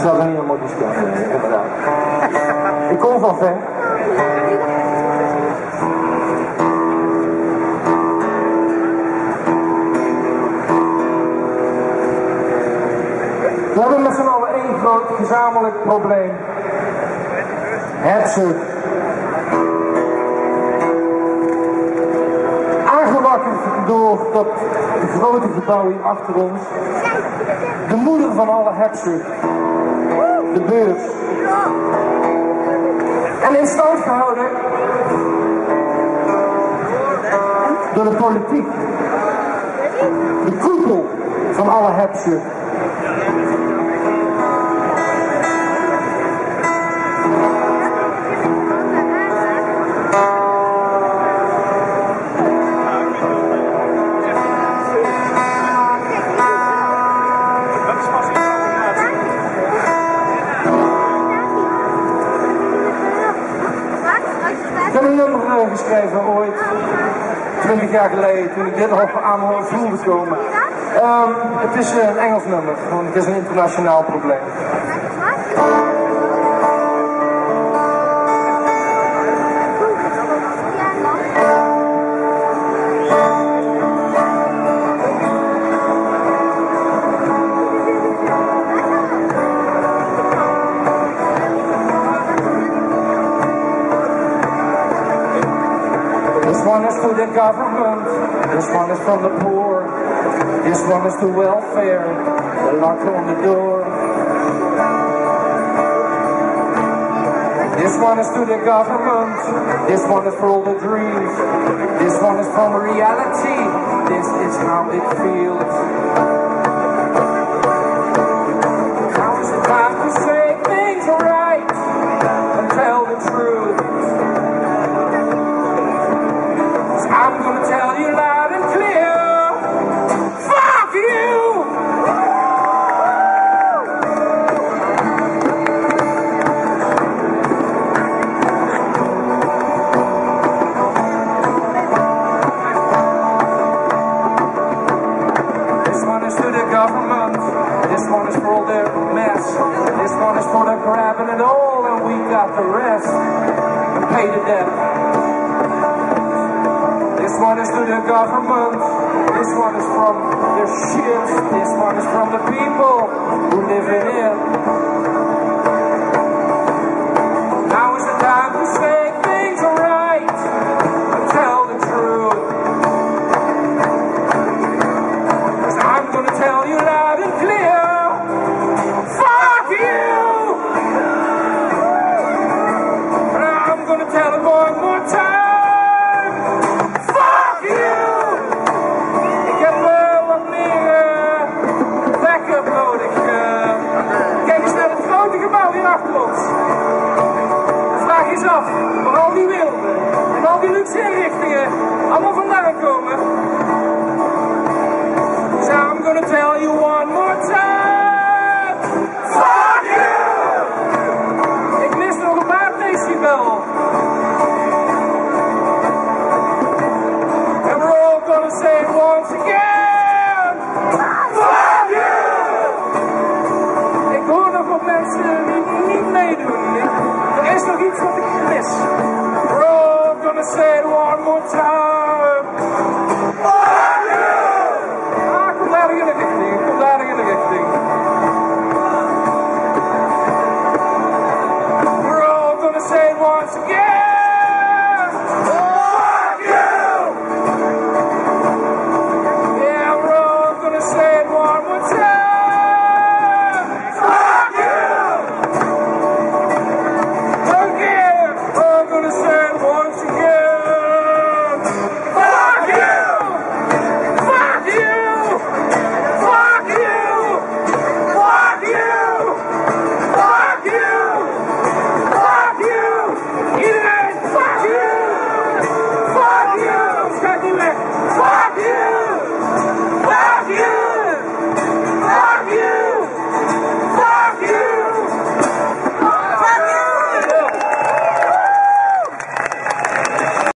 zat er niet helemaal die spel, inderdaad. Ik kom van ver. We hebben met z'n allen één groot gezamenlijk probleem. Hebzucht. Aangewakkerd door dat grote gebouw hier achter ons. De moeder van alle hebzucht. De beurs. En in stand gehouden door de politiek. De koepel van alle hebzucht. Ik heb een nummer geschreven ooit, 20 jaar geleden, toen ik dit al aan me voelde komen. Het is een Engels nummer, want het is een internationaal probleem. This one is to the government, this one is from the poor, this one is to welfare, the lock on the door. This one is to the government, this one is for all the dreams, this one is from reality, this is how it feels. Now is the time to say things right and tell the truth. I'm gonna tell you loud and clear, fuck you! This one is to the government, this one is for all their mess, this one is for the grabbing it all and we got the rest, and pay the debt. This one is to the government, this one is from their ships, this one is from the people who live in it. Now is the time to say things right and tell the truth. 'Cause I'm gonna tell you loud and clear, fuck you! And I'm gonna tell it one more time. Achter ons. De vraag is af waar al die wilden en al die luxe inrichtingen allemaal vandaan komen. So I'm gonna tell you one more time. Fuck you! Ik mis nog een paar decibel. And we're all gonna say it once again. Fuck you! Ik hoor nog wat mensen niet meedoen. Er is nog iets wat ik mis. We're all gonna say it one more time.